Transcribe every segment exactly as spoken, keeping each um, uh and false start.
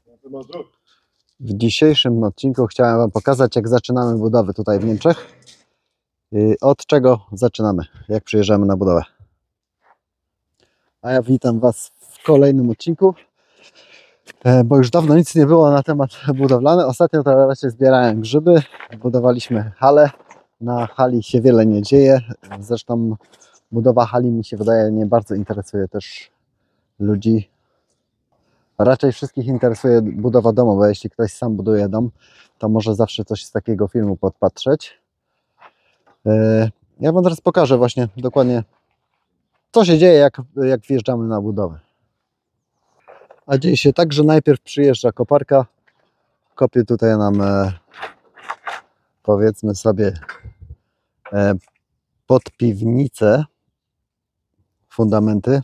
W dzisiejszym odcinku chciałem Wam pokazać, jak zaczynamy budowę tutaj w Niemczech. Od czego zaczynamy, jak przyjeżdżamy na budowę. A ja witam Was w kolejnym odcinku, bo już dawno nic nie było na temat budowlany. Ostatnio to raczej zbierałem grzyby, budowaliśmy halę. Na hali się wiele nie dzieje, zresztą budowa hali, mi się wydaje, nie bardzo interesuje też ludzi. Raczej wszystkich interesuje budowa domu, bo jeśli ktoś sam buduje dom, to może zawsze coś z takiego filmu podpatrzeć. Ja Wam teraz pokażę właśnie dokładnie, co się dzieje, jak, jak wjeżdżamy na budowę. A dzieje się tak, że najpierw przyjeżdża koparka, kopie tutaj nam, powiedzmy sobie, pod piwnicę fundamenty.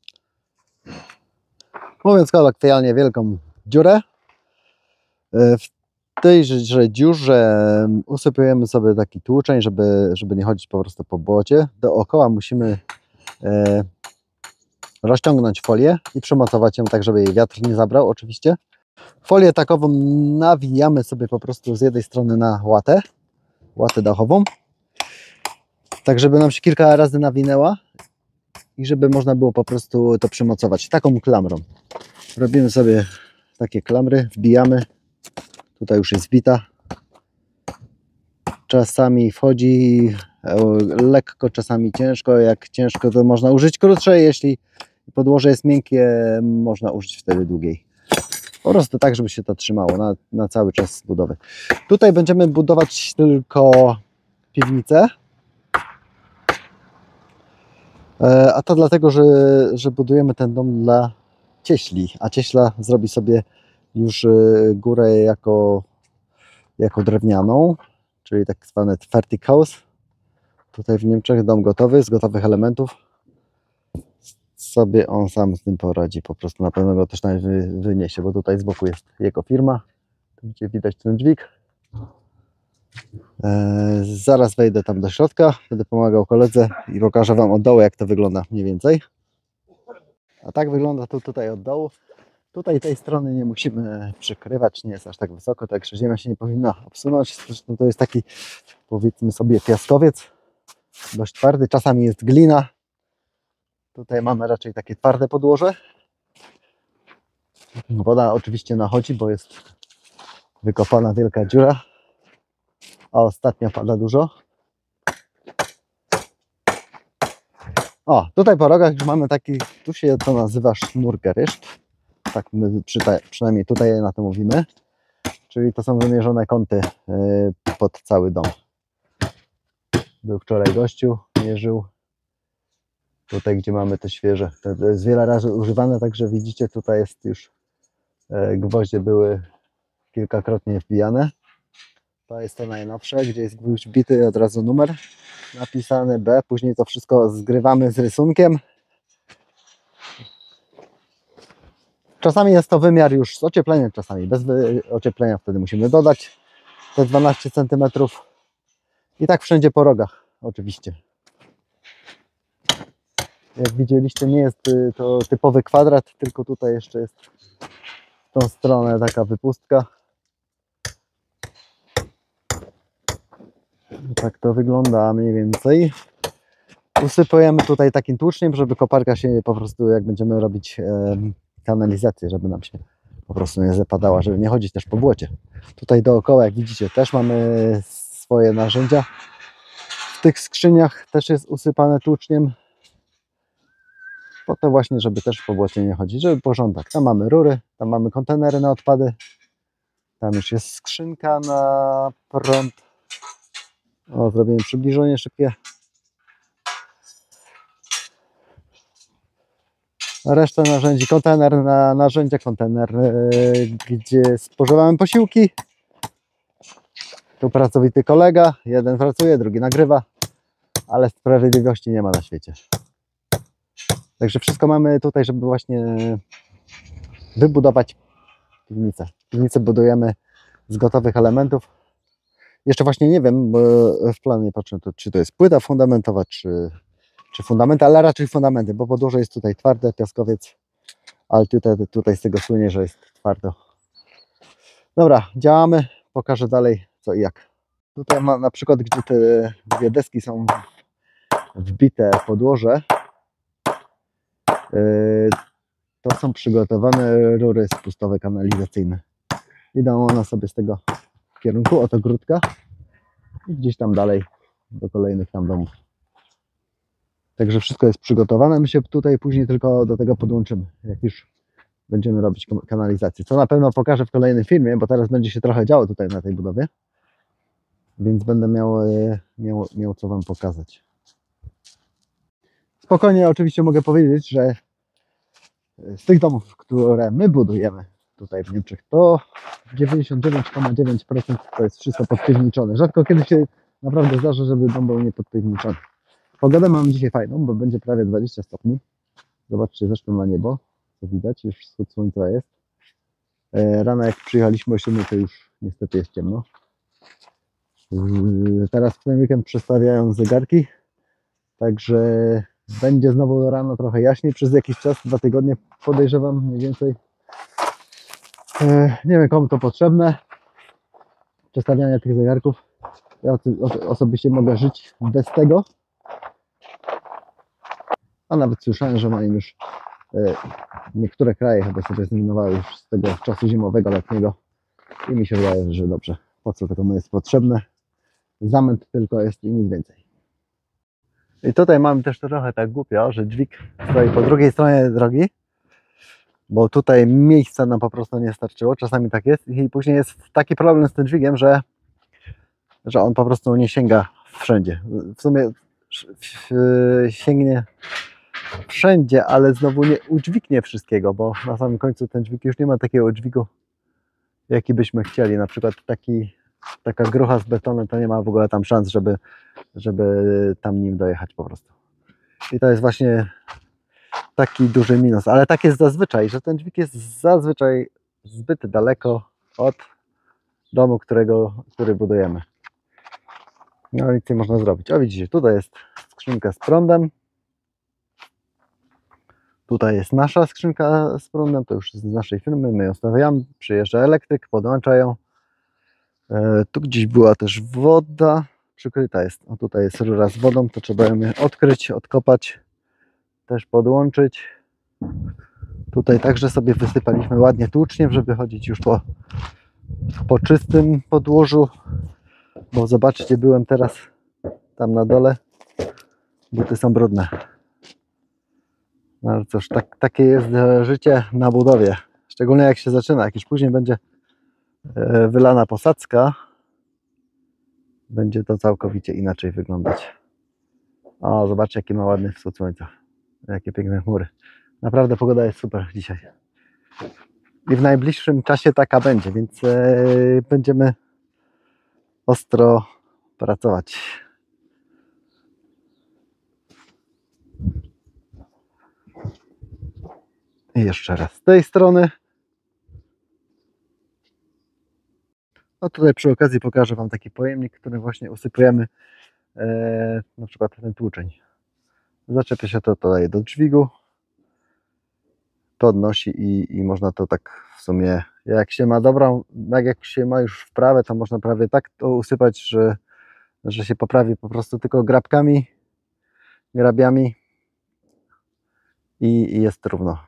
Mówiąc kolokwialnie, wielką dziurę. W tejże dziurze usypujemy sobie taki tłuczeń, żeby, żeby nie chodzić po prostu po błocie. Dookoła musimy e, rozciągnąć folię i przymocować ją tak, żeby jej wiatr nie zabrał oczywiście. Folię takową nawijamy sobie po prostu z jednej strony na łatę, łatę dachową, tak żeby nam się kilka razy nawinęła i żeby można było po prostu to przymocować taką klamrą. Robimy sobie takie klamry, wbijamy. Tutaj już jest wbita. Czasami wchodzi lekko, czasami ciężko. Jak ciężko, to można użyć krótszej. Jeśli podłoże jest miękkie, można użyć wtedy długiej. Po prostu tak, żeby się to trzymało na, na cały czas budowy. Tutaj będziemy budować tylko piwnicę. A to dlatego, że, że budujemy ten dom dla cieśli, a cieśla zrobi sobie już górę jako, jako drewnianą, czyli tak zwane Fertighaus. Tutaj w Niemczech dom gotowy, z gotowych elementów. Sobie on sam z tym poradzi, po prostu na pewno go też tam wyniesie, bo tutaj z boku jest jego firma. Tu gdzie widać ten dźwig. Eee, zaraz wejdę tam do środka, będę pomagał koledze i pokażę Wam od dołu, jak to wygląda mniej więcej. A tak wygląda to tutaj od dołu. Tutaj tej strony nie musimy przykrywać, nie jest aż tak wysoko, także ziemia się nie powinna obsunąć. Zresztą to jest taki, powiedzmy sobie, piaskowiec, dość twardy, czasami jest glina. Tutaj mamy raczej takie twarde podłoże. Woda oczywiście nachodzi, bo jest wykopana wielka dziura, a ostatnio pada dużo. O, tutaj po rogach już mamy taki, tu się to nazywa sznurgeryszt. Tak my przynajmniej tutaj na to mówimy. Czyli to są wymierzone kąty pod cały dom. Był wczoraj gościu, mierzył. Tutaj, gdzie mamy te świeże. To jest wiele razy używane, także widzicie, tutaj jest już gwoździe były kilkakrotnie wbijane. To jest to najnowsze, gdzie jest gwóźdź bity, od razu numer napisany B. Później to wszystko zgrywamy z rysunkiem. Czasami jest to wymiar już z ociepleniem, czasami bez ocieplenia, wtedy musimy dodać te dwanaście centymetrów. I tak wszędzie po rogach, oczywiście. Jak widzieliście, nie jest to typowy kwadrat, tylko tutaj jeszcze jest w tą stronę taka wypustka. Tak to wygląda mniej więcej. Usypujemy tutaj takim tłuczniem, żeby koparka się po prostu, jak będziemy robić e, kanalizację, żeby nam się po prostu nie zapadała, żeby nie chodzić też po błocie. Tutaj dookoła, jak widzicie, też mamy swoje narzędzia. W tych skrzyniach też jest usypane tłuczniem. Po to właśnie, żeby też po błocie nie chodzić, żeby porządek. Tam mamy rury, tam mamy kontenery na odpady. Tam już jest skrzynka na prąd. O, zrobiłem przybliżenie szybkie. Reszta narzędzi, kontener na narzędzia, kontener, yy, gdzie spożywamy posiłki. Tu pracowity kolega, jeden pracuje, drugi nagrywa, ale sprawiedliwości nie ma na świecie. Także wszystko mamy tutaj, żeby właśnie wybudować piwnicę. Piwnicę budujemy z gotowych elementów. Jeszcze właśnie nie wiem, bo w planie nie patrzę, to, czy to jest płyta fundamentowa, czy, czy fundamenty, ale raczej fundamenty, bo podłoże jest tutaj twarde, piaskowiec, ale tutaj, tutaj z tego słynie, że jest twardo. Dobra, działamy, pokażę dalej co i jak. Tutaj ma na przykład, gdzie te dwie deski są wbite w podłoże, yy, to są przygotowane rury spustowe kanalizacyjne. Idą one sobie z tego kierunku, oto grudka, i gdzieś tam dalej do kolejnych tam domów. Także wszystko jest przygotowane. My się tutaj później tylko do tego podłączymy, jak już będziemy robić kanalizację. Co na pewno pokażę w kolejnym filmie, bo teraz będzie się trochę działo tutaj na tej budowie. Więc będę miał, miał, miał co Wam pokazać. Spokojnie oczywiście mogę powiedzieć, że z tych domów, które my budujemy tutaj w Niemczech, to dziewięćdziesiąt dziewięć przecinek dziewięć procent to jest wszystko podpiwniczone. Rzadko kiedy się naprawdę zdarza, żeby dom był niepodpiwniczony. Pogodę mam dzisiaj fajną, bo będzie prawie dwadzieścia stopni. Zobaczcie zresztą na niebo, co widać, już wschód słońca jest. Rano jak przyjechaliśmy o siódmej, to już niestety jest ciemno. Teraz w ten weekend przestawiają zegarki, także będzie znowu rano trochę jaśniej przez jakiś czas, dwa tygodnie podejrzewam mniej więcej. Nie wiem komu to potrzebne, przestawianie tych zegarków. Ja osobiście mogę żyć bez tego, a nawet słyszałem, że mają już niektóre kraje chyba sobie zrezygnowały już z tego czasu zimowego, letniego i mi się wydaje, że dobrze. Po co to komu jest potrzebne? Zamęt tylko jest i nic więcej. I tutaj mamy też trochę tak głupio, że dźwig stoi po drugiej stronie drogi, bo tutaj miejsca nam po prostu nie starczyło. Czasami tak jest i później jest taki problem z tym dźwigiem, że, że on po prostu nie sięga wszędzie. W sumie sięgnie wszędzie, ale znowu nie udźwignie wszystkiego, bo na samym końcu ten dźwig już nie ma takiego dźwigu, jaki byśmy chcieli. Na przykład taki, taka grucha z betonem to nie ma w ogóle tam szans, żeby, żeby tam nim dojechać po prostu. I to jest właśnie taki duży minus, ale tak jest zazwyczaj, że ten dźwig jest zazwyczaj zbyt daleko od domu, którego, który budujemy. No nic nie można zrobić. O widzicie, tutaj jest skrzynka z prądem. Tutaj jest nasza skrzynka z prądem, to już z naszej firmy, my ją stawiamy, przyjeżdża elektryk, podłącza ją. E, tu gdzieś była też woda, przykryta jest, o tutaj jest rura z wodą, to trzeba ją odkryć, odkopać, też podłączyć. Tutaj także sobie wysypaliśmy ładnie tłuczniem, żeby chodzić już po, po czystym podłożu, bo zobaczcie, byłem teraz tam na dole, buty są brudne. No ale cóż, tak, takie jest życie na budowie, szczególnie jak się zaczyna, jak już później będzie wylana posadzka, będzie to całkowicie inaczej wyglądać. O, zobaczcie jaki ma ładny wschód słońca, jakie piękne chmury. Naprawdę pogoda jest super dzisiaj. I w najbliższym czasie taka będzie, więc yy, będziemy ostro pracować. I jeszcze raz z tej strony. No tutaj przy okazji pokażę Wam taki pojemnik, który właśnie usypujemy e, na przykład ten tłuczeń. Zaczepia się to tutaj do dźwigu, podnosi i, i można to tak w sumie, jak się ma dobrą, jak się ma już wprawę, to można prawie tak to usypać, że, że się poprawi po prostu tylko grabkami, grabiami i, i jest równo.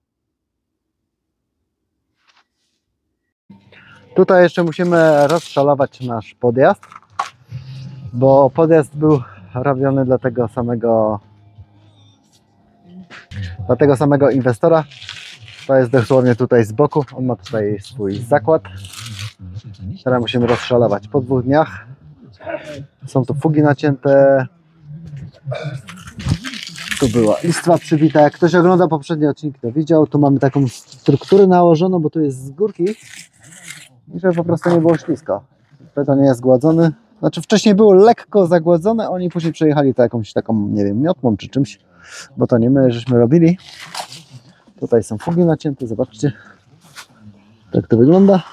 Tutaj jeszcze musimy rozszalować nasz podjazd, bo podjazd był robiony dla tego samego dla tego samego inwestora. To jest dosłownie tutaj z boku, on ma tutaj swój zakład. Teraz musimy rozszalować po dwóch dniach. Są tu fugi nacięte. Tu była listwa przybita. Jak ktoś ogląda poprzednie odcinki, to widział. Tu mamy taką strukturę nałożoną, bo tu jest z górki. I żeby po prostu nie było ślisko. Beton nie jest zgładzony. Znaczy wcześniej było lekko zagładzone, oni później przejechali to jakąś taką, nie wiem, miotłą czy czymś, bo to nie my żeśmy robili. Tutaj są fugi nacięte, zobaczcie. Tak to wygląda.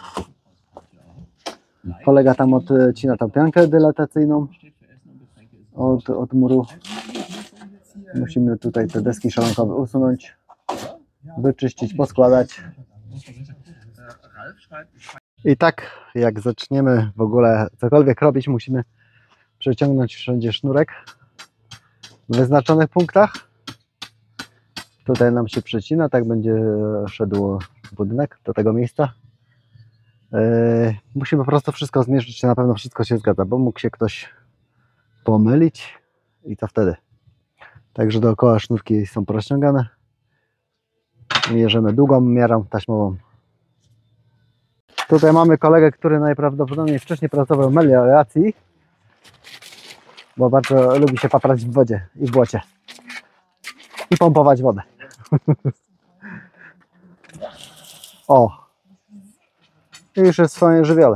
Kolega tam odcina tą piankę dylatacyjną od, od muru. Musimy tutaj te deski szalonkowe usunąć, wyczyścić, poskładać. I tak jak zaczniemy w ogóle cokolwiek robić, musimy przeciągnąć wszędzie sznurek w wyznaczonych punktach. Tutaj nam się przecina, tak będzie szedł budynek do tego miejsca. Yy, musimy po prostu wszystko zmierzyć, czy na pewno wszystko się zgadza, bo mógł się ktoś pomylić i to wtedy. Także dookoła sznurki są porozciągane. Mierzymy długą miarą taśmową. Tutaj mamy kolegę, który najprawdopodobniej wcześniej pracował w melioracji, bo bardzo lubi się paprać w wodzie i w błocie i pompować wodę. O! I już jest w swoim żywiole.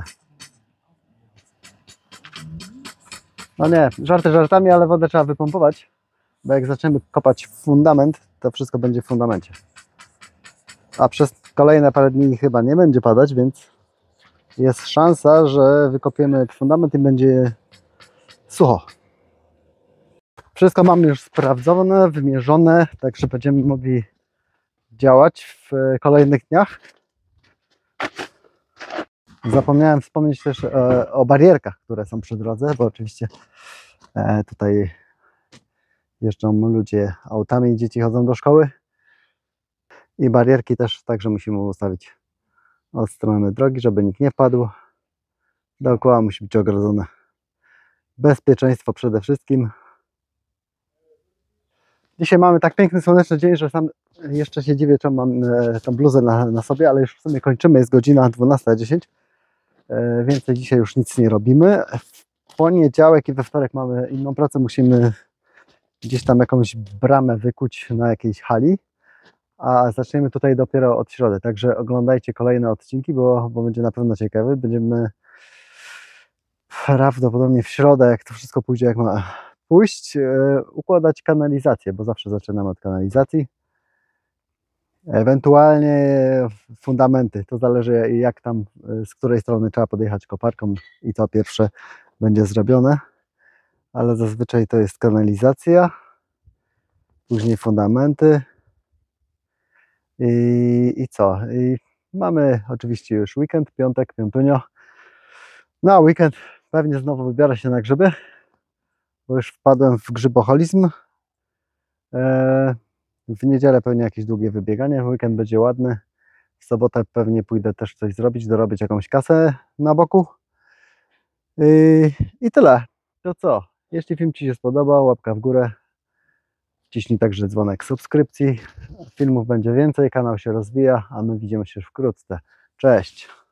No nie, żarty żartami, ale wodę trzeba wypompować, bo jak zaczniemy kopać fundament, to wszystko będzie w fundamencie. A przez kolejne parę dni chyba nie będzie padać, więc jest szansa, że wykopiemy fundament i będzie sucho. Wszystko mamy już sprawdzone, wymierzone, także będziemy mogli działać w kolejnych dniach. Zapomniałem wspomnieć też e, o barierkach, które są przy drodze, bo oczywiście e, tutaj jeżdżą ludzie autami, dzieci chodzą do szkoły i barierki też także musimy ustawić od strony drogi, żeby nikt nie wpadł. Dookoła musi być ogrodzone. Bezpieczeństwo przede wszystkim. Dzisiaj mamy tak piękny, słoneczny dzień, że sam jeszcze się dziwię, czemu mam e, tą bluzę na, na sobie, ale już w sumie kończymy, jest godzina dwunasta dziesięć. E, więcej dzisiaj już nic nie robimy. W poniedziałek i we wtorek mamy inną pracę, musimy gdzieś tam jakąś bramę wykuć na jakiejś hali, a zaczniemy tutaj dopiero od środy, także oglądajcie kolejne odcinki, bo, bo będzie na pewno ciekawy. Będziemy prawdopodobnie w środę, jak to wszystko pójdzie jak ma pójść, e, układać kanalizację, bo zawsze zaczynamy od kanalizacji. Ewentualnie fundamenty, to zależy jak tam, z której strony trzeba podjechać koparką i to pierwsze będzie zrobione, ale zazwyczaj to jest kanalizacja, później fundamenty i, i co? I mamy oczywiście już weekend, piątek, piątunio. Na weekend pewnie znowu wybiorę się na grzyby, bo już wpadłem w grzyboholizm. Eee, w niedzielę pewnie jakieś długie wybieganie, weekend będzie ładny. W sobotę pewnie pójdę też coś zrobić, dorobić jakąś kasę na boku. I, i tyle. To co? Jeśli film Ci się spodobał, łapka w górę. Wciśnij także dzwonek subskrypcji. Filmów będzie więcej, kanał się rozwija, a my widzimy się już wkrótce. Cześć!